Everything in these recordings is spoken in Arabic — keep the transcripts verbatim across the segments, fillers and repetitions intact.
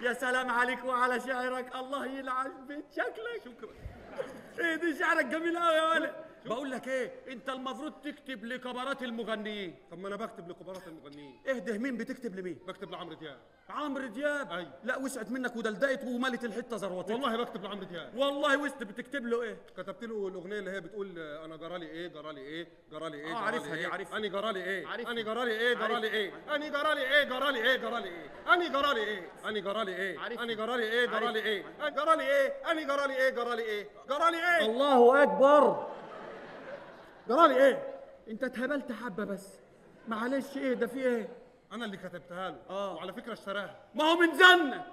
يا سلام عليك وعلى شعرك، الله يلعن بيت شكلك. شكرا. ايه دي شعرك جميل قوي يا ولد. بقول لك ايه، انت المفروض تكتب لكبارات المغنيين. طب ما انا بكتب لكبارات المغنيين. اهده، مين بتكتب لمين؟ بكتب لعمرو دياب. عمرو دياب؟ اي. لا وسعت منك ودلدقت وملت الحته زروتك. والله بكتب لعمرو دياب. والله وسط. بتكتب له ايه؟ كتبت له الاغنيه اللي هي بتقول انا جرالي ايه جرالي ايه جرالي ايه. اه عارفها دي، عارفها. اني جرالي ايه عارفها. اني جرالي ايه جرالي ايه اني جرالي ايه جرالي ايه جرالي ايه اني جرالي ايه اني جرالي ايه عارفها. اني جرالي ايه جرالي ايه جرالي ايه اني جرالي ايه جرالي ايه جرالي ايه. الله اكبر. جرالي ايه؟ انت اتهبلت حبه بس. معلش ايه ده، في ايه؟ انا اللي كتبتها له. اه. وعلى فكره اشتراها. ما هو من زنك.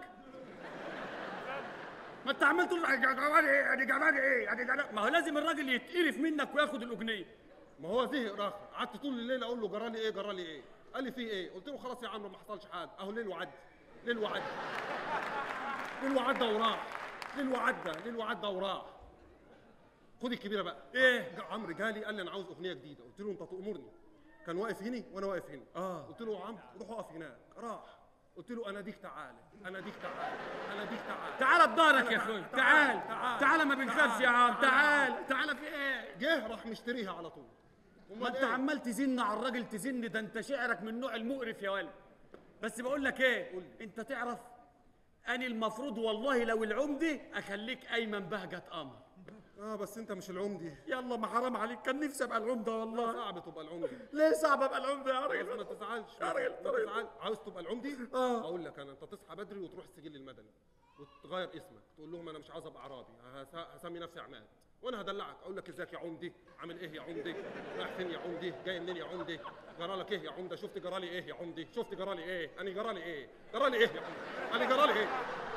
ما انت عمال تقول جرالي ايه ادي جرالي ايه ادي جرالي. ما هو لازم الراجل يتقرف منك وياخد الاغنيه. ما هو زهق راخر. قعدت طول الليل اقول له جرالي ايه جرالي ايه. قال لي في ايه؟ قلت له خلاص يا عمرو ما حصلش حاجه، اهو ليل وعدى. ليل وعدى. ليل وعدى وراح. ليل وعدى ليل وعدى وراح. خد الكبيره بقى. ايه؟ عمرو جالي قال لي انا عاوز اغنيه جديده. قلت له انت تامرني. كان واقف هنا وانا واقف هنا. اه. قلت له يا عمرو روح اقف هناك. راح. قلت له انا ديك تعالى انا ديك تعالى انا ديك تعالى. تعالى بضهرك يا اخوي. تعال تعال تعال ما بنخافش يا عم. تعال تعال. في ايه؟ جه راح مشتريها على طول. ما انت عمال تزن على الراجل تزن. ده انت شعرك من النوع المقرف يا ولد. بس بقول لك ايه، انت تعرف اني المفروض والله لو العمدي اخليك ايمن بهجة قمر. اه بس انت مش العمدي. يلا ما حرام عليك، كان نفسي ابقى العمده والله. صعب تبقى العمدي. ليه صعب ابقى العمده يا راجل؟ ما تزعلش يا راجل ما تزعلش. عاوز تبقى العمدي؟ اه. اقول لك انا، انت تصحى بدري وتروح السجل المدني وتغير اسمك، تقول لهم انا مش عاوز ابقى عرابي، هس- هسمي نفسي عماد، وانا هدلعك اقول لك ازيك يا عمدي، عامل ايه يا عمدي، رايح فين يا عمدي، جاي منين يا عمدي، جرالك ايه يا عمده، شفت جرالي ايه يا عمدي، شفت جرالي ايه، انا جرالي ايه، جرالي ايه يا عمدي، انا جرالي ايه.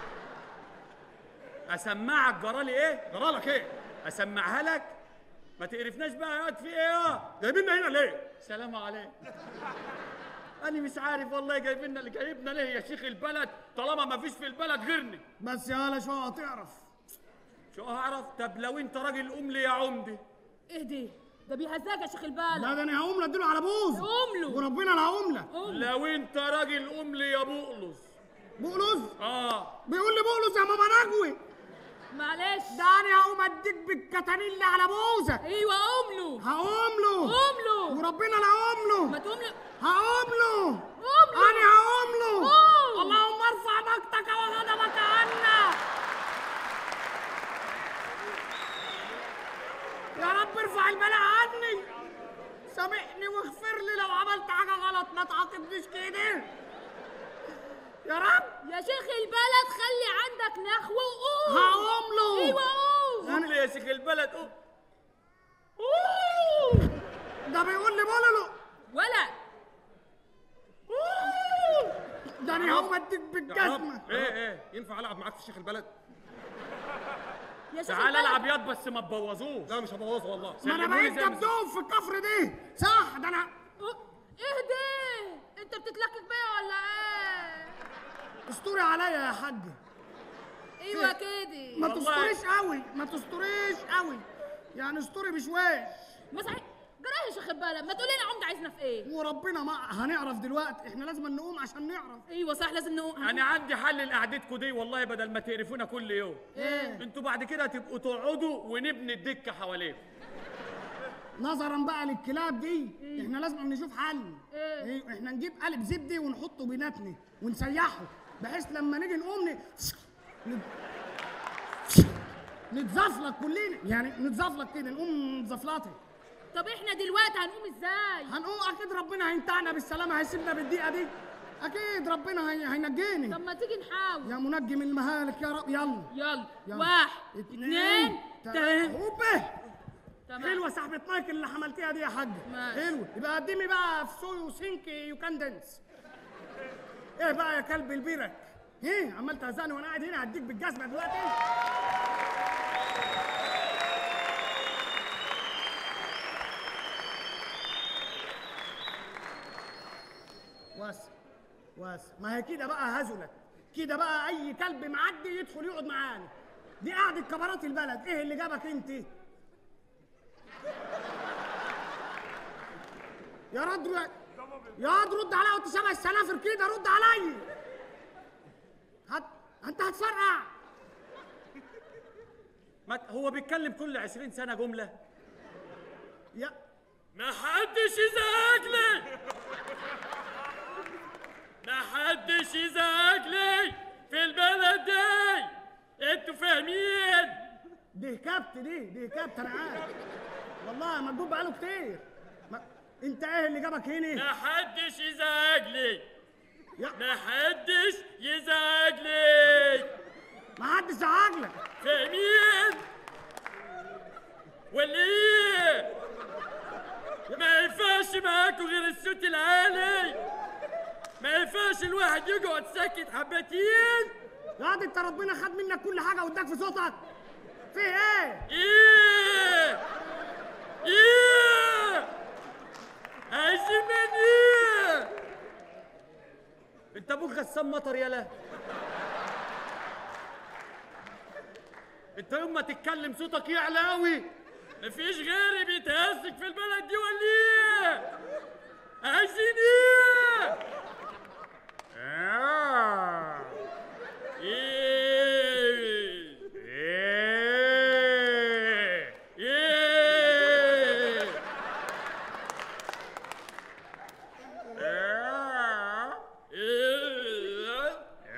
اسمعك جرالي ايه؟ جرالك ايه؟ اسمعها لك. ما تقرفناش بقى يا واد، في ايه يا؟ جايبيننا هنا ليه؟ سلام عليك. أنا مش عارف والله جايبيننا اللي جايبنا ليه يا شيخ البلد، طالما ما فيش في البلد غيرني. بس يا هلا شو هتعرف؟ شو هعرف؟ طب لو أنت راجل قوم لي يا عمدي. اهدي، ده بيهزاك يا شيخ البلد. لا ده انا هقوم له اديله على بوز. قوم له وربنا لا هقوم له. لو أنت راجل قوم لي يا بقلص. بقلص؟ آه. بيقول لي بقلص يا ماما نجوي. معلش، ده انا هقوم اديك بالكتانيل على بوزك. ايوه قوم له. هقوم له. قوم له. وربنا لا هقوم له. ما تقوم له. هقوم له. قوم له. انا هقوم له. قوم. اللهم ارفع مقتك وغضبك عنا. يا رب ارفع البلاء عني. سامحني واغفر لي لو عملت حاجه غلط، ما تعاقبنيش كده يا رب. يا شيخ البلد خلي عندك نخوة وقوم. هقوم له. ايوه قوم. قوم لي يا شيخ البلد قوم. ده بيقول لي بولولو. ولا ده انا هقوم اديك بالجزمه. ايه ايه ينفع العب معاك في شيخ البلد؟ يا شيخ تعال البلد. العب ياض بس ما تبوظوش. لا مش هبوظه والله. ما انا سلموني بقيت زي ما دبدوب في الكفر دي. صح ده انا. اهدي، انت بتتلكك بيا ولا ايه؟ استوري عليا يا حاج. ايوه كده. ما والله. تستوريش قوي، ما تستوريش قوي، يعني استوري بشويش. ما صحيح جرايه يا شيخ البلد، ما تقولي لي عمده عايزنا في ايه؟ وربنا ما هنعرف دلوقتي، احنا لازم نقوم عشان نعرف. ايوه صح لازم نقوم. أنا عندي حل لقعدتكوا دي والله، بدل ما تقرفونا كل يوم. ايه؟ انتوا بعد كده تبقوا تقعدوا ونبني الدكة حواليكم. نظرا بقى للكلاب دي احنا لازم نشوف حل. إيه؟ ايه؟ احنا نجيب قالب زبدي ونحطه بيناتنا ونسيحه، بحيث لما نيجي نقوم ن... ن- نتزفلط كلنا، يعني نتزفلط كده، نقوم نتزفلطه. طب احنا دلوقتي هنقوم ازاي؟ هنقوم اكيد ربنا هينتعنا بالسلامه، هيسيبنا بالدقيقه دي، اكيد ربنا هي... هينجيني. طب ما تيجي نحاول. يا منجي من المهالك يا رب. يلا يلا, يلا. واحد اتنين تلاته. هوبه. تمام. حلوه صاحبة مايك اللي عملتيها دي يا حاجه. ماشي. حلوه. يبقى قدمي بقى في سوي وسينك يو كان دانس. ايه بقى يا كلب البيرك؟ ايه عمال تهزقني وانا قاعد هنا هديك بالجزمه دلوقتي. واسع واسع. ما هي كده بقى هزلت كده بقى، اي كلب معدي يدخل يقعد معانا. دي قعدة كبارات البلد. ايه اللي جابك انت؟ يا رد يا رد رد عليا وانت شبه السنافر كده، رد عليا. هات انت هتفرقع. ما ت- هو بيتكلم كل عشرين سنة جملة. يا ما حدش يزعج لي، ما حدش يزعج لي في البلد دي، انتوا فاهمين؟ دي كبت، دي دي كبت انا عارف والله. مكتوب بقاله كتير. ما... انت ايه اللي جابك هنا؟ ما حدش يزعج لي، يا ما حدش يزعج لي، ما حدش زعق لك. فاهمين؟ ولا ايه؟ ما ينفعش معاكوا غير الصوت العالي، ما ينفعش الواحد يقعد ساكت حبتين. يا دي انت ربنا خد منك كل حاجه واداك في صوتك. في ايه؟ ايه؟ ايه؟ عايزين من ايه؟ انت ابوك غسان مطر يالا. انت يوم ما تتكلم صوتك يعلى قوي. مفيش غيري بيتهزك في البلد دي ولا ايه؟ عايزين ايه؟ آه. ايه؟ ايه؟ ايه؟ آه. ايه؟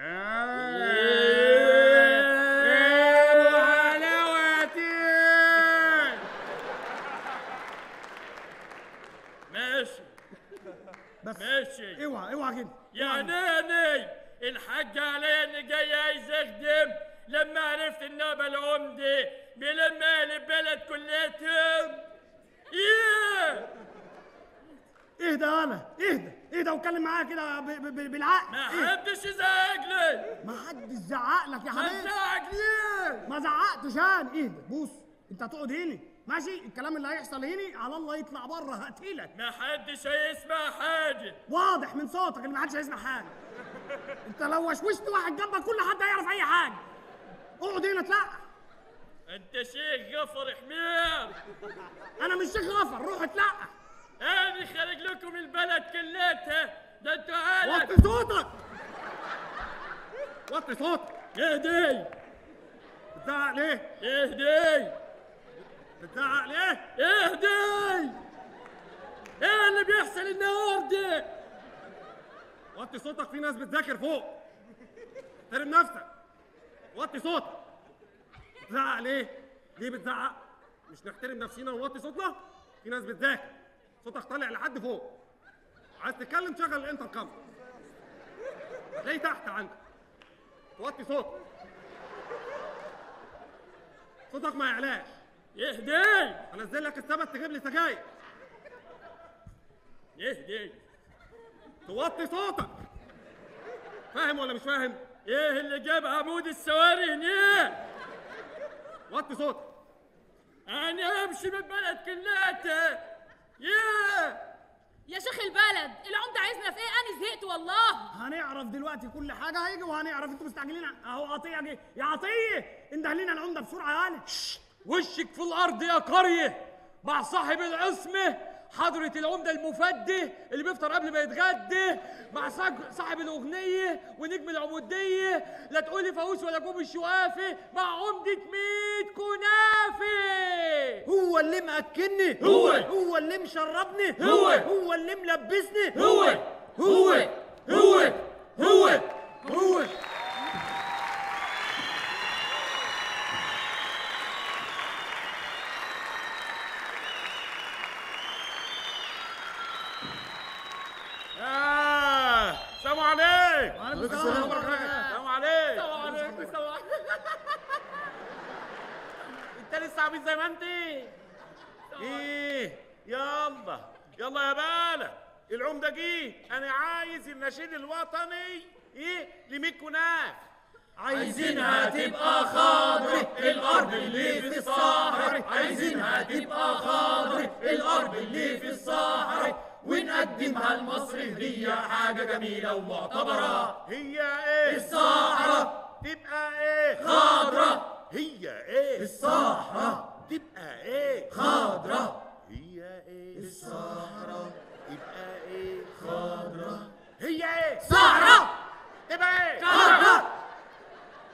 ماشي بس ماشي. اوعى اوعى كده. يعني انا الحاج عليا اني جاي عايز اخدم، لما عرفت ان ابا العمده بيلم اهل البلد كليتهم. ايه؟ اهدى يالا، اهدى اهدى واتكلم معايا كده ب- ب- ب- بالعقل. ما إيه؟ حدش يزعج لي، ما حدش زعق لك يا ما حبيبي. تزعج ليه؟ ما زعقتش انا. اهدى بص، انت هتقعد هنا ماشي. الكلام اللي هيحصل هنا على الله يطلع بره هقتلك. ما حدش هيسمع حاجه. واضح من صوتك ان ما حدش هيسمع حاجه. انت لو وشوشت واحد جنبك كل حد هيعرف اي حاجه. اقعد هنا اتلقى. انت شيخ غفر حمير، انا مش شيخ غفر، روح اتلقى. انا خارج لكم البلد كلتها، ده انتوا عالم. وطي صوتك، وطي صوتك. اهدي بتزعق ليه؟ اهدي بتزعق ليه؟ اهدي. ايه اللي بيحصل النهارده؟ وطي صوتك، في ناس بتذاكر فوق. احترم نفسك، وطي صوتك. بتزعق ليه؟ ليه بتزعق؟ مش نحترم نفسينا ونوطي صوتنا؟ في ناس بتذاكر، صوتك طالع لحد فوق. عايز تتكلم شغل الانتركم، هتلاقيه تحت عندك. توطي صوتك، صوتك ما يعلاش. اهدي انزل لك السبت تجيب لي سجاير. اهدي. توطي صوتك، فاهم ولا مش فاهم؟ ايه اللي جاب عمود السواري هنا؟ وطي صوتك. انا امشي من البلد كلها. ياه يا شيخ البلد، العمده عايزنا في ايه؟ انا زهقت والله. هنعرف دلوقتي كل حاجه هيجي وهنعرف. انتوا مستعجلين اهو. عطيه جه. يا عطيه انده لنا العمده بسرعه يالا. وشك في الارض يا قريه، مع صاحب العصمه حضرة العمدة المفدي اللي بيفطر قبل ما يتغدى، مع صاحب صاحب الأغنية ونجم العمودية، لا تقولي فاووس ولا جوب الشوافي، مع عمدة ميت كنافي. هو اللي مأكلني، هو. هو اللي مشربني، هو. هو اللي ملبسني، هو هو هو هو هو. السلام عليكم. وعليكم السلام. السلام عليكم. السلام عليكم. السلام عليكم. انت لسه عبيط زي ما انت. ايه يلا يلا يا بالة، العمدة جه. انا عايز النشيد الوطني ايه لميت كناف. عايزينها تبقى خضرة الأرض اللي في الصحراء، عايزينها تبقى خضرة الأرض اللي في الصحراء، ونقدمها لمصر هدية حاجة جميلة ومعتبرة. هي ايه؟ الصحراء تبقى ايه؟ خضرة. هي ايه؟ الصحراء تبقى ايه؟ خضرة. هي ايه؟ الصحراء تبقى ايه؟ خضرة. هي ايه؟ صحراء تبقى ايه؟ خضرة.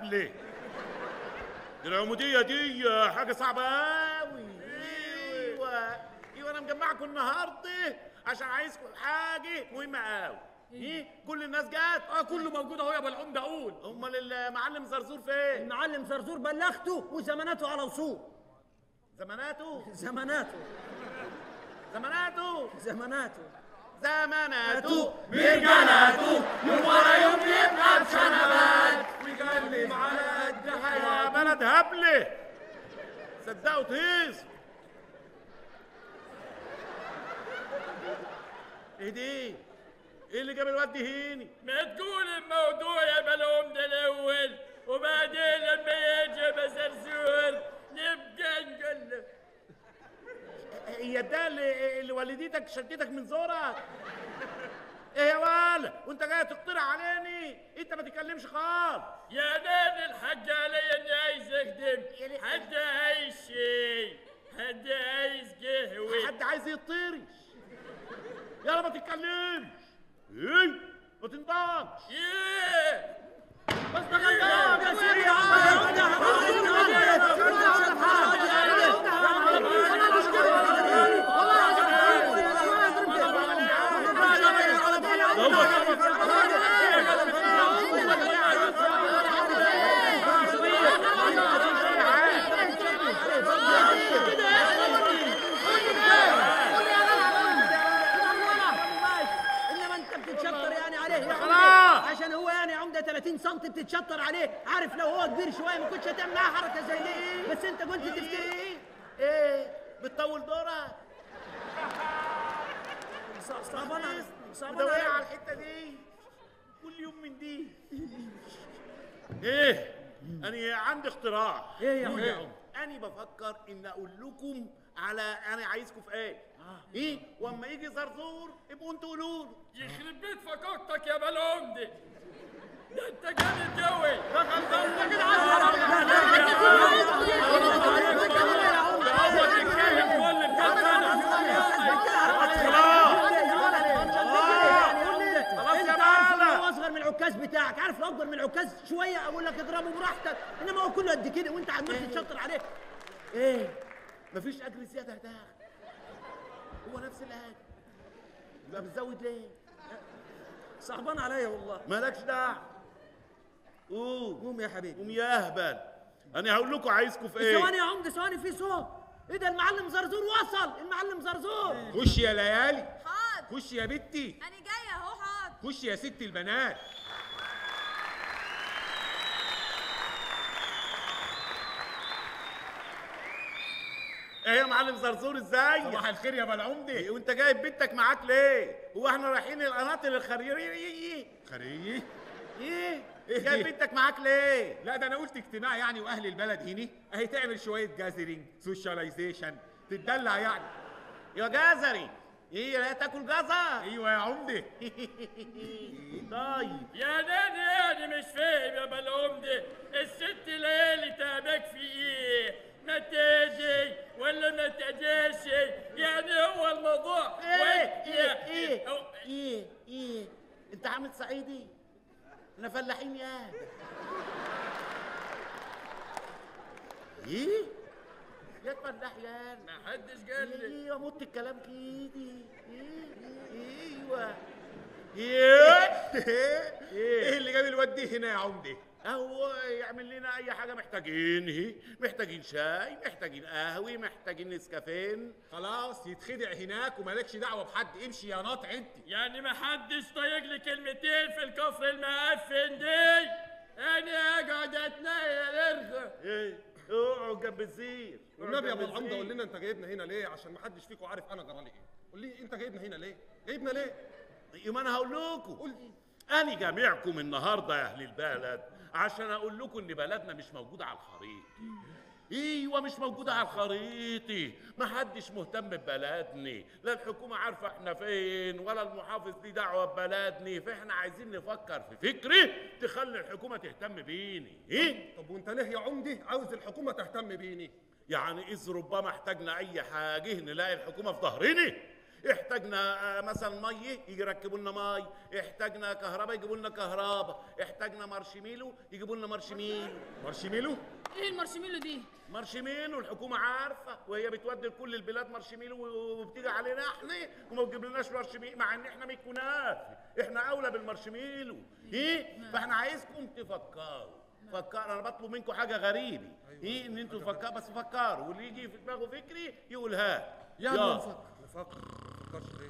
هبله. دي العموديه دي حاجه صعبه قوي. ايوه ايوه انا مجمعكم النهارده عشان عايزكم حاجه مهمه قوي. ايه كل الناس جت؟ اه كله موجود اهو يا ابو العمده. اقول امال المعلم زرزور فين؟ المعلم زرزور بلغته وزماناته على وصول. زماناته زماناته زماناته زماناته زماناته برجالاته يوم ورا يوم يبقى بشنبات ويجلم على قد حياة بلد هبله. صدقوا تهيص. ايه دي؟ ايه اللي جاب الواد هيني؟ ما تقول الموضوع يا بلوم ده الاول وبعدين لما يجي بزرزور نبقى نقول. هي ده اللي, اللي والدتك شدتك من زورك؟ ايه يا ولا وانت جاي تقترح عليني؟ انت ما تتكلمش خالص. يا نادي الحاج علي اني عايز اخدم. حد عايز شيء، حد عايز قهوه، حد عايز يطيرش. يلا ما تتكلمش. ايه ما تنطقش. ايه بس ده غلطان يا سيدي يا عم. عشان هو يعني عمده ثلاثين سم بتتشطر عليه. عارف لو هو كبير شويه ما كنتش هتعمل معاه حركه زي دي. بس انت قلت تفتكر ايه ايه بتطول دورك. صعبانه صعبانه مدوية على الحته دي كل يوم من دي. ايه انا عندي اقتراح. ايه يا عم؟ انا بفكر ان اقول لكم على انا عايزكم في ايه. آه. ايه واما يجي زرزور ابقوا انتوا قولوا له. يخرب بيت فكوكتك يا بلوم دي. ده انت جامد قوي. اصغر من العكاز بتاعك. عارف لو اكبر من العكاز شويه اقول لك اضربه براحتك، انما هو كله قد كده وانت عمال تتشطر عليه. ايه مفيش اجر زياده ده. هو نفس الاجر يبقى بتزود ليه؟ صعبان عليا والله. مالكش دعوه. قوم قوم يا حبيبي قوم يا اهبل. انا هقول لكم عايزكم في ايه. ثواني يا عمده ثواني في صوت. ايه ده المعلم زرزور وصل. المعلم زرزور خش يا ليالي. حاضر خش يا بنتي. انا جايه اهو. حاضر خش يا ست البنات. ايه يا معلم زرزور ازاي؟ صباح الخير يا بالعمده. وانت جايب بنتك معاك ليه؟ هو احنا رايحين القناطر الخريريه؟ خريه؟ ايه؟ جايب بنتك معاك ليه؟ لا ده انا قلت اجتماع يعني واهل البلد هنا اهي تعمل شويه جازرينج سوشياليزيشن تتدلع يعني. يا جزري ايه لا تاكل جزر؟ ايوه يا عمده. طيب يا ناني يعني مش فاهم يا بلوم دي. الست ليالي تعبك في ايه؟ ما تجي ولا ما تجيش؟ يعني هو الموضوع ايه ايه ايه ايه ايه انت عامل صعيدي؟ احنا فلاحين يا ايه يا فلاح يا ما حدش قال لي. ايه اموت الكلام كده. ايه ايوه ايه ايه اللي جاب الواد دي هنا يا عمده؟ هو يعمل لنا اي حاجه محتاجينه. محتاجين شاي، محتاجين قهوه، محتاجين نسكافين. خلاص يتخدع هناك ومالكش دعوه بحد. امشي يا ناطع انت. يعني ما حدش طايق لي كلمتين في الكفر المعفن دي. انا اقعد اتنيل ارغى. ايه اقعد جنب الزير. والنبي يا ابو العمده قول لنا انت جايبنا هنا ليه؟ عشان ما حدش فيكم عارف انا جرالي ايه. قول لي انت جايبنا هنا ليه؟ جايبنا ليه؟ ما انا هقول لكم. قول انا جامعكم النهارده يا اهل البلد عشان اقول لكم ان بلدنا مش موجوده على الخريطه. ايوه مش موجوده على الخريطه. ما حدش مهتم ببلدنا. لا الحكومه عارفه احنا فين ولا المحافظ ليه دعوه ببلدنا. فاحنا عايزين نفكر في فكره تخلي الحكومه تهتم بيني. ايه طب وانت ليه يا عمدي عاوز الحكومه تهتم بيني؟ يعني اذ ربما احتاجنا اي حاجه نلاقي الحكومه في ظهرنا. احتاجنا آه، مثلا ميه يجي يركبوا لنا مي، احتاجنا كهرباء يجيبوا لنا كهرباء، احتاجنا مارشميلو يجيبوا لنا مارشميلو. مارشميلو؟ ايه المارشميلو دي؟ مارشميلو الحكومه عارفه، وهي بتودي لكل البلاد مارشميلو وبتيجي علينا احنا وما بتجيبلناش مارشميلو، مع ان احنا من كنافه، احنا اولى بالمارشميلو. ايه؟ فاحنا عايزكم تفكروا. فكر، انا بطلب منكم حاجه غريبه. ايه؟ ان انتوا تفكروا، بس فكروا، واللي يجي في دماغه فكري يقولها. يلا نفكر. نفكر نفكرش ليه؟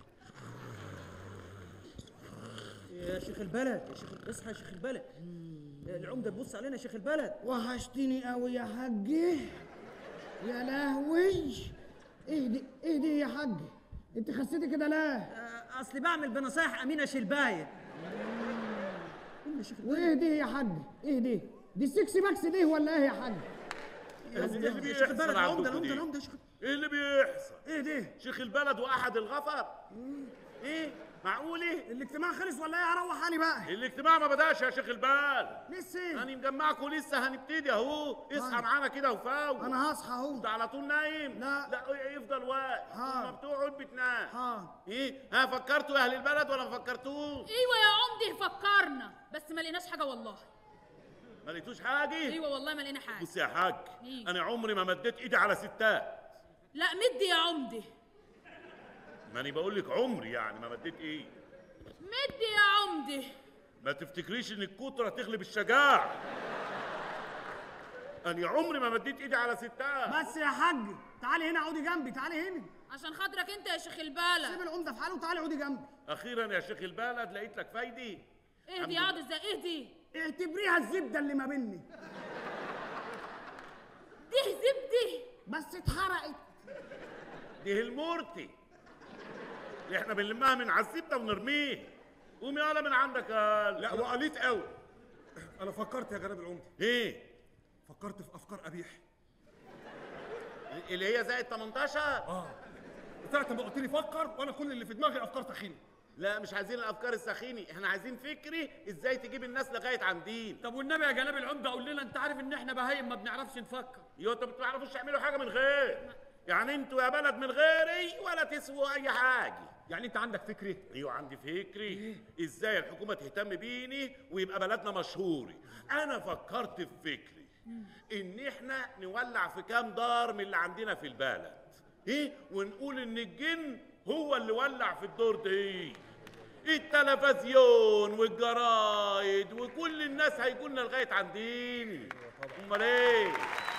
يا شيخ البلد، يا شيخ اصحى يا شيخ البلد. العمده تبص علينا يا شيخ البلد. وحشتني قوي يا حاج. يا لهوي، ايه دي ايه دي يا حاج؟ انت خسيتي كده ليه؟ آه، اصلي بعمل بنصايح امينه شلبايه. قوم يا شيخ البلد. وايه دي يا حاج؟ ايه دي؟ دي السكسي باكس دي ولا ايه يا حاج؟ إيه اللي يا شيخ بيحصل البلد، العمده عندكم العمده دي؟ العمده يا شيخ. ايه اللي بيحصل؟ ايه دي؟ شيخ البلد واحد الغفر؟ ايه؟ معقوله؟ الاجتماع خلص ولا ايه؟ هروح انا بقى. الاجتماع ما بداش يا شيخ البلد. لسه انا مجمعكم لسه، هنبتدي اهو. اصحى معانا كده وفوق. انا هصحى اهو. انت على طول نايم؟ لا. لا يفضل واقف. ها. لما بتقعد بتنام. ها. ايه؟ ها فكرتوا يا اهل البلد ولا ما فكرتوش؟ ايوه يا عمدي فكرنا، بس ما لقيناش حاجه والله. ما لقيتوش حاجه؟ ايوه والله ما لقينا حاجه. بص يا حاج، إيه؟ انا عمري ما مديت ايدي على ستات. لا مدي يا عمدي. ما انا بقول لك عمري يعني ما مديت ايدي. مدي يا عمدي. ما تفتكريش ان الكترة تغلب الشجاعة. انا عمري ما مديت ايدي على ستات. بس يا حاج، تعالي هنا اقعدي جنبي، تعالي هنا. عشان خاطرك انت يا شيخ سيب البلد. العمده في حاله وتعالي اقعدي جنبي. اخيرا يا شيخ البلد لقيت لك فايدة. اهدي اقعد ازاي؟ اهدي. اعتبريها الزبده اللي ما بيني. دي زبدي. بس اتحرقت. دي المورتي اللي احنا بنلمها من على الزبدة ونرميه. قوم يالا من عندك يا لا وقليت قوي. انا فكرت يا جناب العمده، ايه فكرت في افكار قبيح. اللي هي زائد تمنتاشر. اه ساعة ما قلت لي فكر، وانا كل اللي في دماغي افكار تخينه. لا مش عايزين الافكار السخينه، احنا عايزين فكري ازاي تجيب الناس لغايه عندين. طب والنبي يا جناب العمده قول لنا، انت عارف ان احنا بهايم ما بنعرفش نفكر. يو انتوا ما بتعرفوش تعملوا حاجه من غير، يعني انتوا يا بلد من غيري ولا تسووا اي حاجه. يعني انت عندك فكري؟ ايوه عندي فكري. ازاي الحكومه تهتم بيني ويبقى بلدنا مشهور. انا فكرت في فكري ان احنا نولع في كام دار من اللي عندنا في البلد، ايه، ونقول ان الجن هو اللي ولع في الدور ده. التلفزيون والجرايد وكل الناس هيجولنا لغايه عندنا. امال ايه؟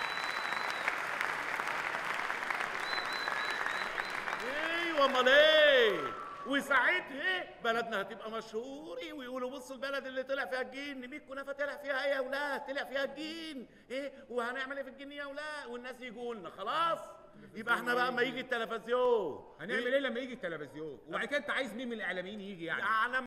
ايوه امال ايه؟ وساعتها بلدنا هتبقى مشهوره ويقولوا بصوا البلد اللي طلع فيها الجن. مية كنافه طلع فيها ايه يا اولاد؟ طلع فيها الجن. ايه وهنعمل ايه في الجن يا اولاد؟ والناس يجوا لنا خلاص. يبقى احنا بقى اما يجي التلفزيون هنعمل ايه لما يجي التلفزيون؟ وبعد كده انت عايز مين من الاعلاميين يجي يعني؟ يعني